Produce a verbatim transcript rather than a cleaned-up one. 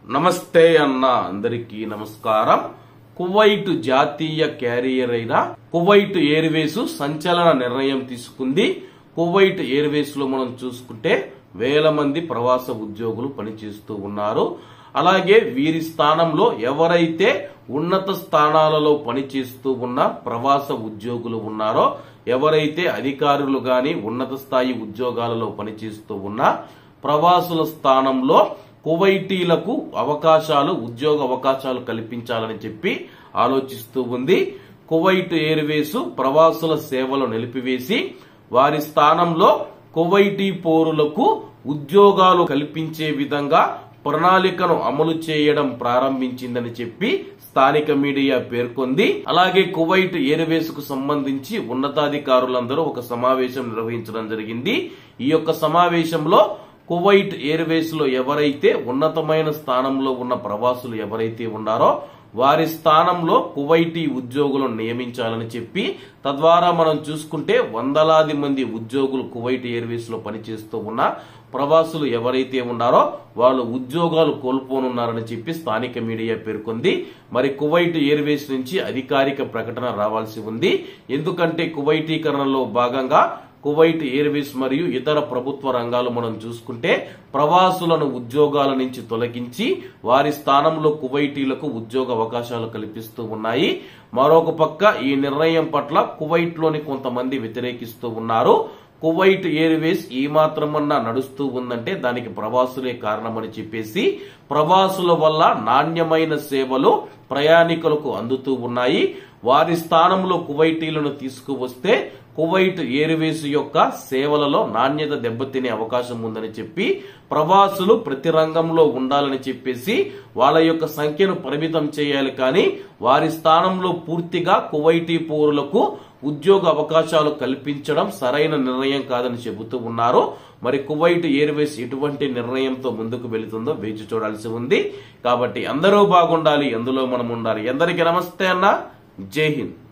నమస్తే అన్న అందరికీ నమస్కారం. కువైట్ జాతీయ క్యారియర్ అయిన కువైట్ ఎయిర్వేస్ సంచలన నిర్ణయం తీసుకుంది. కువైట్ ఎయిర్వేస్ లో మనం చూసుకుంటే వేల మంది ప్రవాస ఉద్యోగులు పనిచేస్తూ ఉన్నారు. అలాగే వీరి స్థానంలో ఎవరైతే ఉన్నత స్థానాలలో పనిచేస్తూ ఉన్న ప్రవాస ఉద్యోగులు ఉన్నారో, ఎవరైతే అధికారులు గాని ఉన్నత స్థాయి ఉద్యోగాలలో పనిచేస్తూ ఉన్న ప్రవాసుల స్థానంలో కువైటీలకు అవకాశాలు ఉద్యోగ అవకాశాలు కల్పించాలని చెప్పి ఆలోచిస్తూ ఉంది. కువైట్ ఎయిర్వేస్ ప్రవాసుల సేవలు నిలిపివేసి వారి స్థానంలో కువైటీ పౌరులకు ఉద్యోగాలు కల్పించే విధంగా ప్రణాళికను అమలు చేయడం ప్రారంభించిందని చెప్పి స్థానిక మీడియా పేర్కొంది. అలాగే కువైట్ ఎయిర్వేస్ కు సంబంధించి ఉన్నతాధికారులందరూ ఒక సమావేశం నిర్వహించడం జరిగింది. ఈ యొక్క సమావేశంలో కువైట్ ఎయిర్వేస్ లో ఎవరైతే ఉన్నతమైన స్థానంలో ఉన్న ప్రవాసులు ఎవరైతే ఉన్నారో వారి స్థానంలో కువైటీ ఉద్యోగులను నియమించాలని చెప్పి, తద్వారా మనం చూసుకుంటే వందలాది మంది ఉద్యోగులు కువైట్ ఎయిర్వేస్ లో పనిచేస్తూ ఉన్న ప్రవాసులు ఎవరైతే ఉన్నారో వాళ్ళు ఉద్యోగాలు కోల్పోనున్నారని చెప్పి స్థానిక మీడియా పేర్కొంది. మరి కువైట్ ఎయిర్వేస్ నుంచి అధికారిక ప్రకటన రావాల్సి ఉంది. ఎందుకంటే కువైటీకరణలో భాగంగా కువైట్ ఎయిర్వేస్ మరియు ఇతర ప్రభుత్వ రంగాలు మనం చూసుకుంటే ప్రవాసులను ఉద్యోగాల నుంచి తొలగించి వారి స్థానంలో కువైటీలకు ఉద్యోగ అవకాశాలు కల్పిస్తూ ఉన్నాయి. మరొక పక్క ఈ నిర్ణయం పట్ల కువైట్ లోని కొంతమంది వ్యతిరేకిస్తూ ఉన్నారు. కువైట్ ఎయిర్వేస్ ఈ మాత్రమన్నా నడుస్తూ ఉందంటే దానికి ప్రవాసులే కారణమని చెప్పేసి, ప్రవాసుల వల్ల నాణ్యమైన సేవలు ప్రయాణికులకు అందుతూ ఉన్నాయి. వారి స్థానంలో కువైటీలను తీసుకువస్తే కువైట్ ఎయిర్వేస్ యొక్క సేవలలో నాణ్యత దెబ్బతినే అవకాశం ఉందని చెప్పి, ప్రవాసులు ప్రతి రంగంలో ఉండాలని చెప్పేసి వాళ్ళ యొక్క సంఖ్యను పరిమితం చేయాలి, కానీ వారి స్థానంలో పూర్తిగా కువైటీ పౌరులకు ఉద్యోగ అవకాశాలు కల్పించడం సరైన నిర్ణయం కాదని చెబుతూ ఉన్నారు. మరి కువైట్ ఎయిర్వేస్ ఎటువంటి నిర్ణయంతో ముందుకు వెళుతుందో వేచి చూడాల్సి ఉంది. కాబట్టి అందరూ బాగుండాలి, అందులో మనం ఉండాలి. అందరికీ నమస్తే అన్న, జై హింద్.